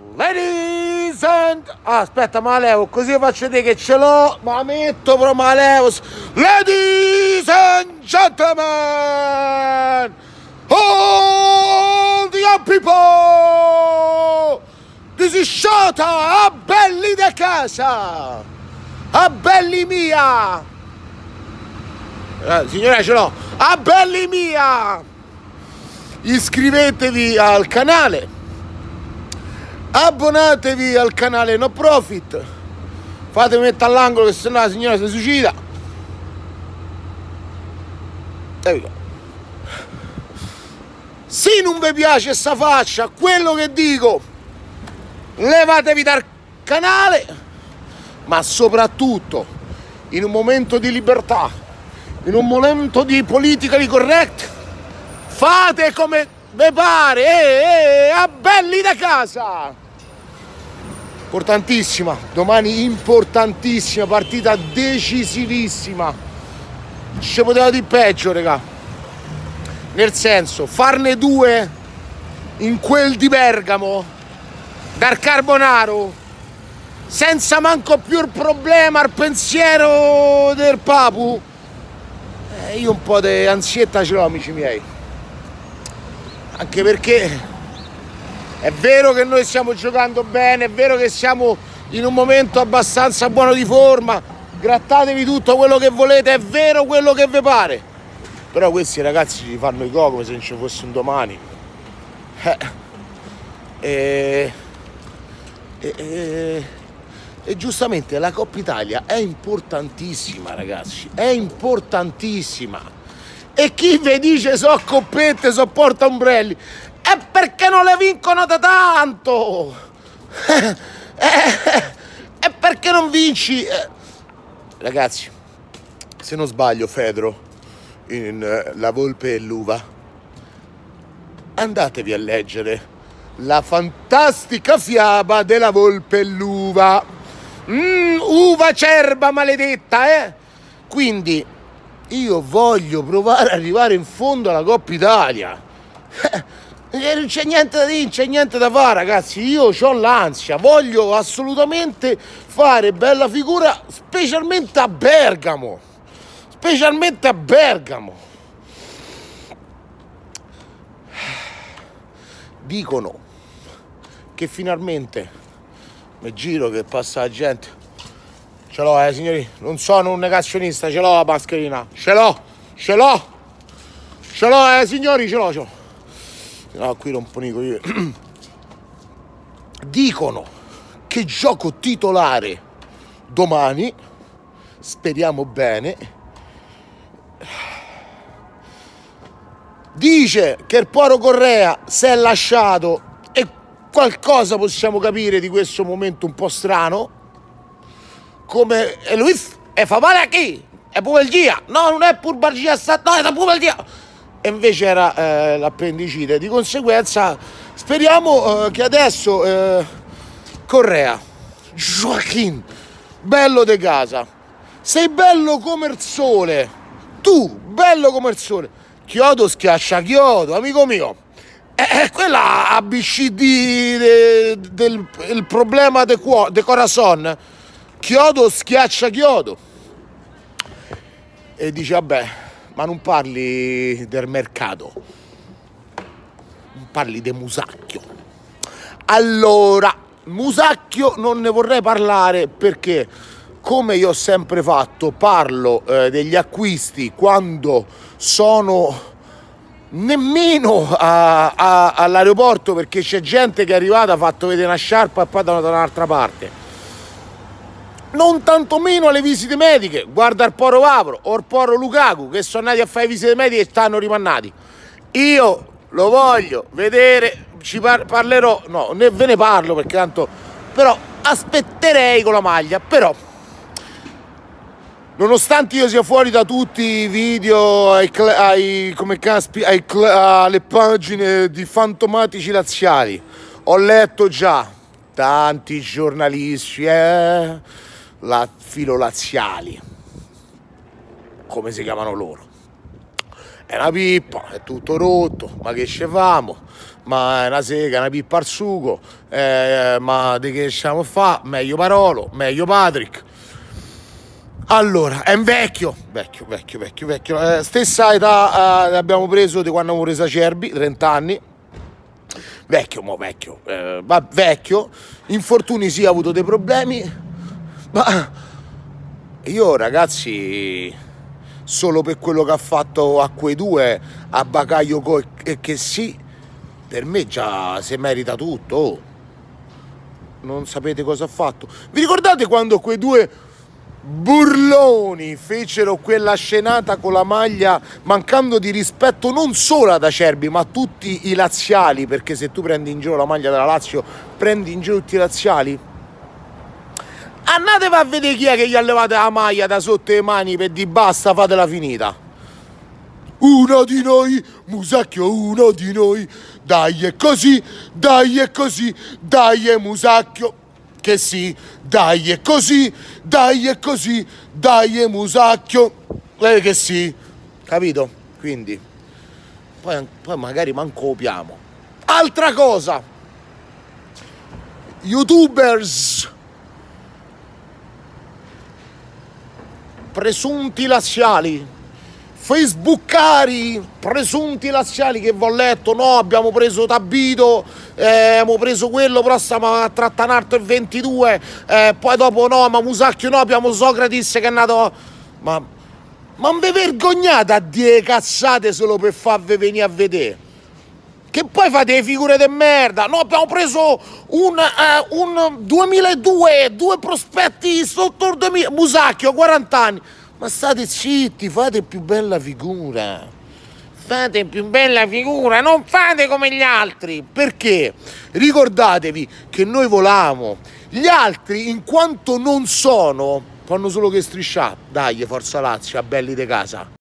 Ladies and... aspetta, ma la levo, così faccio vedere che ce l'ho, ma la metto, però ma la levo. Ladies and gentlemen, all the young people, this is Shota, a belli da casa, a belli mia. Signora, ce l'ho, a belli mia. Iscrivetevi al canale, abbonatevi al canale No Profit, fatemi mettere all'angolo che sennò la signora si suicida. Se non vi piace sta faccia, quello che dico, levatevi dal canale, ma soprattutto in un momento di libertà, in un momento di politically correct, fate come vi pare, a belli da casa. Importantissima, domani importantissima, partita decisivissima. Ci poteva di peggio, raga. Nel senso, farne due in quel di Bergamo, dal Carbonaro, senza manco più il problema, il pensiero del Papu. Io un po' di ansietta ce l'ho, amici miei. Anche perché è vero che noi stiamo giocando bene, è vero che siamo in un momento abbastanza buono di forma, grattatevi tutto quello che volete, è vero quello che vi pare, però questi ragazzi ci fanno i co' come se non ci fosse un domani. E giustamente la Coppa Italia è importantissima, ragazzi, è importantissima. E chi vi dice so coppette, so porta ombrelli, è perché non le vincono da tanto. È perché non vinci. Ragazzi, se non sbaglio, Fedro, in La Volpe e l'Uva, andatevi a leggere la fantastica fiaba della Volpe e l'Uva. Uva cerba maledetta, Quindi io voglio provare ad arrivare in fondo alla Coppa Italia. Non c'è niente da dire, non c'è niente da fare, ragazzi. Io ho l'ansia, voglio assolutamente fare bella figura, specialmente a Bergamo. Specialmente a Bergamo. Dicono che finalmente mi giro che passa la gente. Ce l'ho, signori, non sono un negazionista, ce l'ho la mascherina, ce l'ho, signori, ce l'ho. No, qui rompo io. Dicono che gioco titolare domani, speriamo bene. Dice che il Poro Correa si è lasciato e qualcosa possiamo capire di questo momento un po' strano. Come Luis e fa male a chi? È pubalgia, no, non è pubalgia, no, è pubalgia. E invece era l'appendicite. Di conseguenza speriamo che adesso Correa, Joaquin, bello de casa, sei bello come il sole, tu bello come il sole. Chiodo schiaccia chiodo, amico mio. È quella ABCD del problema de corazon. Chiodo schiaccia chiodo. E dice vabbè, ma non parli del mercato, non parli di Musacchio. Allora, Musacchio non ne vorrei parlare perché, come io ho sempre fatto, parlo degli acquisti quando sono nemmeno all'aeroporto, perché c'è gente che è arrivata, ha fatto vedere una sciarpa e poi da un'altra parte. Non tantomeno alle visite mediche, guarda il Poro Vavro o il Poro Lukaku che sono andati a fare visite mediche e stanno rimandati. Io lo voglio vedere, ci parlerò, no, ve ne parlo perché tanto, però aspetterei con la maglia. Però nonostante io sia fuori da tutti i video alle pagine di fantomatici laziali, ho letto già tanti giornalisti filolaziali, come si chiamano loro, è una pippa, è tutto rotto, ma che ce famo? Ma è una sega, una pippa al sugo, ma di che stiamo a fa? Meglio Parolo, meglio Patrick. Allora, è un vecchio, stessa età abbiamo preso di quando abbiamo preso Acerbi, 30 anni. Vecchio, infortuni sì, ha avuto dei problemi, ma io ragazzi, solo per quello che ha fatto a quei due, a Bakayoko e che sì, per me già si merita tutto. Oh. Non sapete cosa ha fatto? Vi ricordate quando quei due burloni fecero quella scenata con la maglia, mancando di rispetto non solo ad Acerbi ma a tutti i laziali, perché se tu prendi in giro la maglia della Lazio prendi in giro tutti i laziali? Andatevi a vedere chi è che gli ha levato la maglia da sotto le mani per di basta, fatela finita. Uno di noi, Musacchio, uno di noi, dai è così, dai è così, dai è Musacchio. Che sì, dai è così, dai è così, dai è Musacchio, che sì, capito? Quindi, poi magari manco copiamo. Altra cosa, youtubers, presunti laziali, facebookari, presunti laziali che vi ho letto, no, abbiamo preso Tabito, abbiamo preso quello, però stiamo a Trattanarto il 22, poi dopo no, ma Musacchio no, abbiamo Socrates che è nato... Ma non vi vergognate a dire cazzate solo per farvi venire a vedere? Che poi fate le figure di merda, no, abbiamo preso un 2002, due prospetti sotto il 2000, Musacchio, 40 anni. Ma state zitti, fate più bella figura. Fate più bella figura, non fate come gli altri. Perché? Ricordatevi che noi volamo. Gli altri, in quanto non sono, fanno solo che strisciare. Dai, forza Lazio, a belli di casa.